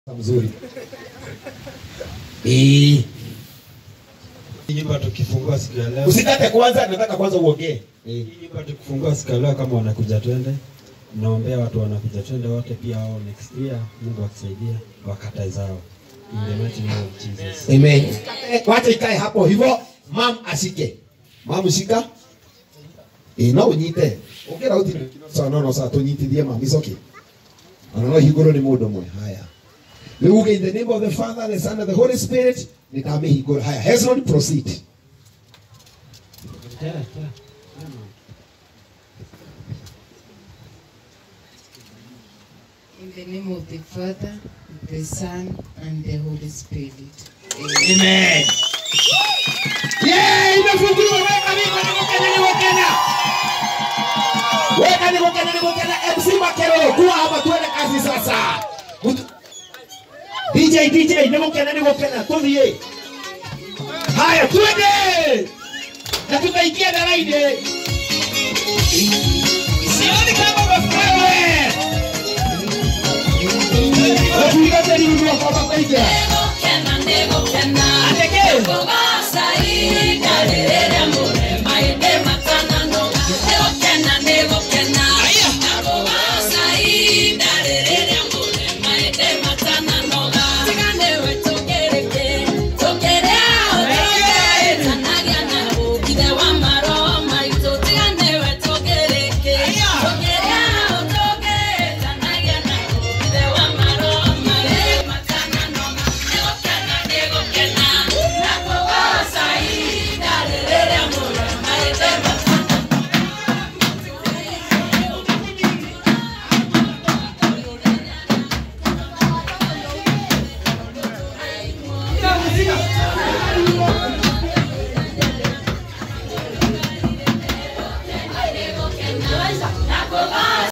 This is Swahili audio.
mzuri. Nyimbo tukifungua siku ya leo. Usikate kwanza, nataka kwanza uongee. Nyimbo tukifungua siku ya leo kama wanakuja twende. Naombea watu wanakuja twende wote pia wao next year Mungu akisaidia wakata zao. In the mighty name of Jesus. Amen. Wacha ikae hapo hivyo, mam ashike. Mam shika. Na unyite. Ongera uti sana no sa tunyitithie mam isoki. Ana higoro ni mundu mwe. Haya. Look in the name of the Father, the Son, and the Holy Spirit. Nikame higoro. Haya. Hezron proceed. In the name of the Father, the Son, and the Holy Spirit. Amen. Yeah, imefunguliwa. Weka niko Kenya. MC Makero, kuwa hapa tuende kazi sasa. DJ, niko Kenya, tulie. Haya, tuende. Na tutaingia na line. Sioni kama wewe. Tuliga tena ndio kwa pamoja. Ateke.